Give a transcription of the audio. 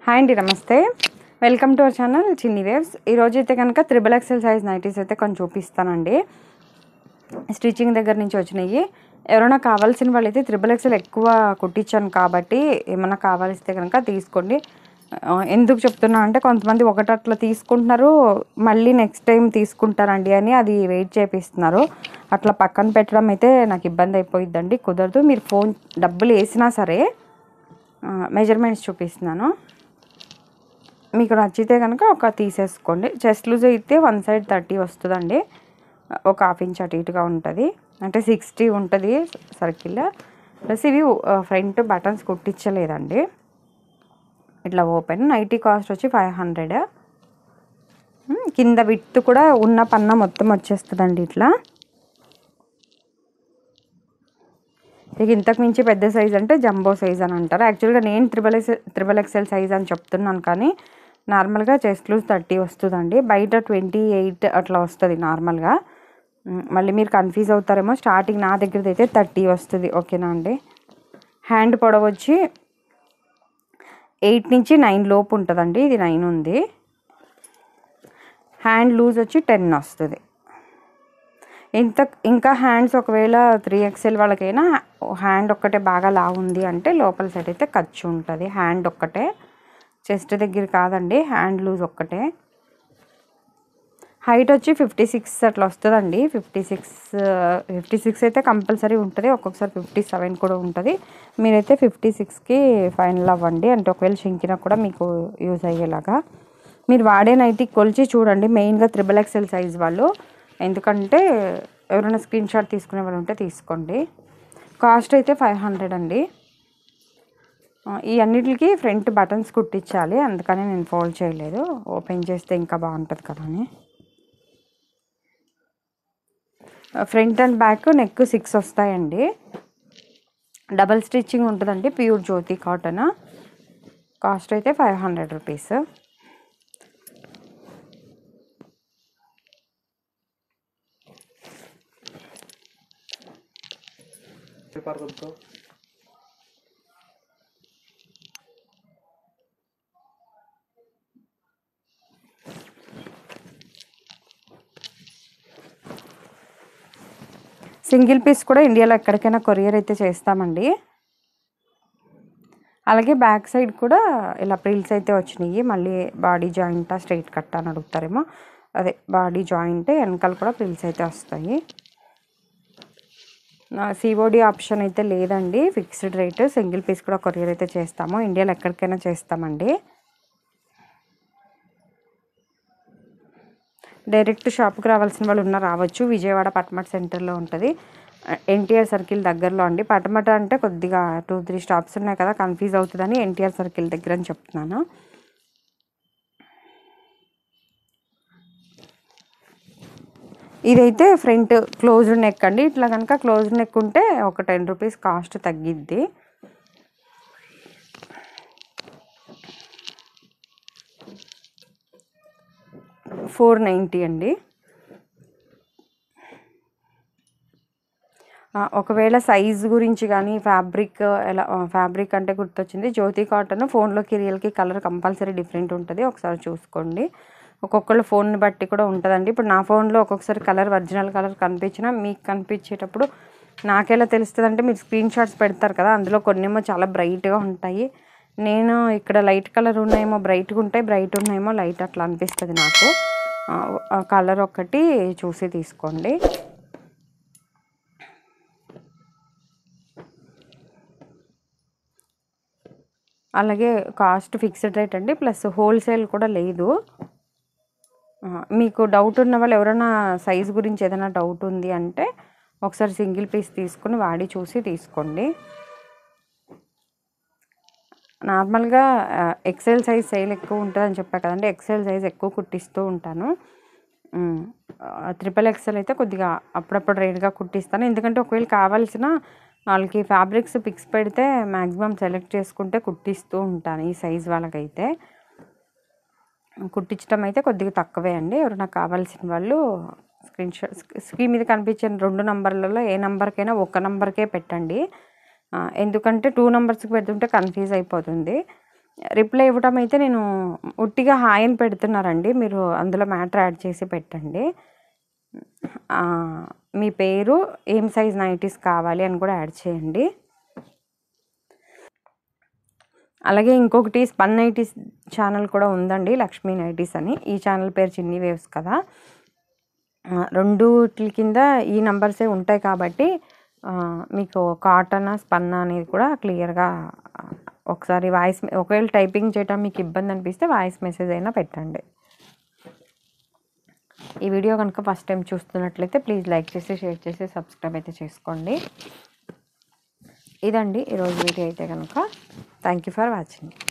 Hi అండి, నమస్తే. Welcome to our channel Chinni waves. ఈరోజు అయితే కనుక XXL సైజ్ నైటీస్ అయితే కొంచెం చూపిస్తానండి. స్టిచ్చింగ్ దగ్గర నుంచి వచ్చినాయి. ఎవరైనా కావాల్సిన వాళ్ళైతే XXL ఎక్కువ కుట్టించాను కాబట్టి ఏమన్నా కావాల్సితే కనుక తీసుకోండి. ఎందుకు చెప్తున్నా అంటే కొంతమంది ఒకటి అట్లా తీసుకుంటున్నారు, మళ్ళీ నెక్స్ట్ టైం తీసుకుంటారండి అని అది వెయిట్ చేపిస్తున్నారు. అట్లా పక్కన పెట్టడం అయితే నాకు ఇబ్బంది అయిపోయిద్దండి, కుదరదు. మీరు ఫోన్ డబ్బులు వేసినా సరే మెజర్మెంట్స్ చూపిస్తున్నాను, మీకు నచ్చితే కనుక ఒక తీసేసుకోండి. చెస్ట్ లూజ్ అయితే వన్ సైడ్ 30 వస్తుందండి, ఒక ½ ఇంచ్ అటు ఇటుగా ఉంటుంది, అంటే 60 ఉంటుంది సర్కిల్. ప్లస్ ఇవి ఫ్రంట్ బటన్స్ కుట్టించలేదండి, ఇట్లా ఓపెన్. నైటీ కాస్ట్ వచ్చి 500. కింద విడ్త్ కూడా ఉన్న పన్న మొత్తం వచ్చేస్తుందండి ఇట్లా. ఇక ఇంతకు మించి పెద్ద సైజ్ అంటే జంబో సైజ్ అని అంటారు. యాక్చువల్గా నేను XXL సైజ్ అని చెప్తున్నాను, కానీ నార్మల్గా చెస్ట్ లూజ్ 30 వస్తుందండి. బయట 28 అట్లా వస్తుంది నార్మల్గా. మళ్ళీ మీరు కన్ఫ్యూజ్ అవుతారేమో. స్టార్టింగ్ నా దగ్గరది అయితే 30 వస్తుంది, ఓకేనా అండి. హ్యాండ్ పొడవు వచ్చి 8 నుంచి 9 లోపు ఉంటుందండి, ఇది 9 ఉంది. హ్యాండ్ లూజ్ వచ్చి 10 వస్తుంది. ఇంకా హ్యాండ్స్ ఒకవేళ 3XL వాళ్ళకైనా హ్యాండ్ ఒక్కటే బాగా లావు ఉంది అంటే లోపల సైడ్ అయితే ఖర్చు ఉంటుంది. హ్యాండ్ ఒక్కటే, చెస్ట్ దగ్గర కాదండి, హ్యాండ్ లూజ్ ఒక్కటే. హైట్ వచ్చి 56 అట్లా వస్తుందండి. 56 అయితే కంపల్సరీ ఉంటుంది, ఒక్కొక్కసారి 57 కూడా ఉంటుంది. మీరైతే 56కి ఫైనల్ అవ్వండి, అంటే ఒకవేళ షింకినా కూడా మీకు యూజ్ అయ్యేలాగా. మీరు వాడే నైటీ కొలిచి చూడండి, మెయిన్గా XXL సైజ్ వాళ్ళు. ఎందుకంటే ఎవరైనా స్క్రీన్ షాట్ తీసుకునే వాళ్ళు ఉంటే తీసుకోండి. కాస్ట్ అయితే 500 అండి. ఈ అన్నిటికి ఫ్రంట్ బటన్స్ కుట్టించాలి, అందుకని నేను ఫోల్డ్ చేయలేదు. ఓపెన్ చేస్తే ఇంకా బాగుంటుంది కదా అని. ఫ్రంట్ అండ్ బ్యాక్ నెక్ 6 వస్తాయండి. డబల్ స్టిచ్చింగ్ ఉంటుందండి, ప్యూర్ జ్యోతి కాటన్. కాస్ట్ అయితే 500 రూపీస్. సింగిల్ పీస్ కూడా ఇండియాలో ఎక్కడికైనా కొరియర్ అయితే చేస్తామండి. అలాగే బ్యాక్ సైడ్ కూడా ఇలా ప్రిల్స్ అయితే వచ్చినాయి. మళ్ళీ బాడీ జాయింట్ స్ట్రైట్ కట్ అని అడుగుతారేమో, అదే బాడీ జాయింట్ వెనకాల కూడా ప్రిల్స్ అయితే వస్తాయి. COD ఆప్షన్ అయితే లేదండి, ఫిక్స్డ్ రేట్. సింగిల్ పీస్ కూడా కొరియర్ అయితే చేస్తాము, ఇండియాలో ఎక్కడికైనా చేస్తామండి. డైరెక్ట్ షాప్కి రావాల్సిన వాళ్ళు రావచ్చు. విజయవాడ పటమట సెంటర్లో ఉంటుంది, NTR సర్కిల్ దగ్గరలో అండి. పటమట అంటే కొద్దిగా 2-3 స్టాప్స్ ఉన్నాయి కదా, కన్ఫ్యూజ్ అవుతుందని NTR సర్కిల్ దగ్గర అని చెప్తున్నాను. ఇదైతే ఫ్రంట్ క్లోజ్డ్ నెక్ అండి. ఇట్లా కనుక క్లోజ్డ్ నెక్ ఉంటే ఒక 10 రూపీస్ కాస్ట్ తగ్గిద్ది. $490 అండి. ఒకవేళ సైజు గురించి కానీ ఫ్యాబ్రిక్ అంటే గుర్తొచ్చింది, జ్యోతి కాటన్ ఫోన్లోకి రియల్కి కలర్ కంపల్సరీ డిఫరెంట్ ఉంటుంది, ఒకసారి చూసుకోండి. ఒక్కొక్కళ్ళ ఫోన్ని బట్టి కూడా ఉంటుందండి. ఇప్పుడు నా ఫోన్లో ఒక్కొక్కసారి కలర్ ఒరిజినల్ కలర్ కనిపించినా మీకు కనిపించేటప్పుడు నాకెలా తెలుస్తుంది అంటే, మీరు స్క్రీన్ షాట్స్ పెడతారు కదా, అందులో కొన్నేమో చాలా బ్రైట్గా ఉంటాయి. నేను ఇక్కడ లైట్ కలర్ ఉన్నాయేమో బ్రైట్గా ఉంటాయి, బ్రైట్ ఉన్నాయేమో లైట్, అట్లా అనిపిస్తుంది నాకు. కలర్ ఒక్కటి చూసి తీసుకోండి. అలాగే కాస్ట్ ఫిక్స్డ్ రేట్ అండి, ప్లస్ హోల్సేల్ కూడా లేదు. మీకు డౌట్ ఉన్న వాళ్ళు ఎవరైనా సైజు గురించి ఏదైనా డౌట్ ఉంది అంటే ఒకసారి సింగిల్ పీస్ తీసుకుని వాడి చూసి తీసుకోండి. నార్మల్గా XL సైజ్ సేల్ ఎక్కువ ఉంటుందని చెప్పా కదండి, XL సైజ్ ఎక్కువ కుట్టిస్తూ ఉంటాను. XXL అయితే కొద్దిగా అప్పుడప్పుడు రేట్గా కుట్టిస్తాను, ఎందుకంటే ఒకవేళ కావాల్సిన వాళ్ళకి ఫ్యాబ్రిక్స్ పిక్స్ పెడితే మ్యాక్సిమం సెలెక్ట్ చేసుకుంటే కుట్టిస్తూ ఉంటాను. ఈ సైజ్ వాళ్ళకైతే కుట్టించడం అయితే కొద్దిగా తక్కువే అండి. ఎవరైనా కావాల్సిన వాళ్ళు స్క్రీన్ మీద కనిపించిన 2 నంబర్లలో ఏ నెంబర్కైనా ఒక నెంబర్కే పెట్టండి, ఎందుకంటే 2 నెంబర్స్కి పెడుతుంటే కన్ఫ్యూజ్ అయిపోతుంది. రిప్లై ఇవ్వటం అయితే నేను ఉట్టిగా హాయ్ అని పెడుతున్నారండి, మీరు అందులో మ్యాటర్ యాడ్ చేసి పెట్టండి. మీ పేరు, ఏం సైజ్ నైటీస్ కావాలి అని కూడా యాడ్ చేయండి. అలాగే ఇంకొకటి స్పన్ నైటీస్ ఛానల్ కూడా ఉందండి, లక్ష్మీ నైటీస్ అని. ఈ ఛానల్ పేరు చిన్ని వేవ్స్ కదా. రెండుట్ల కింద ఈ నంబర్సే ఉంటాయి కాబట్టి మీకు కాటన్ స్పన్ అనేది కూడా క్లియర్గా ఒకసారి వాయిస్, ఒకవేళ టైపింగ్ చేయటం మీకు ఇబ్బంది అనిపిస్తే వాయిస్ మెసేజ్ అయినా పెట్టండి. ఈ వీడియో కనుక ఫస్ట్ టైం చూస్తున్నట్లయితే ప్లీజ్ లైక్ చేసి, షేర్ చేసి, సబ్స్క్రైబ్ అయితే చేసుకోండి. ఇదండి ఈరోజు వీడియో అయితే కనుక. Thank you for watching.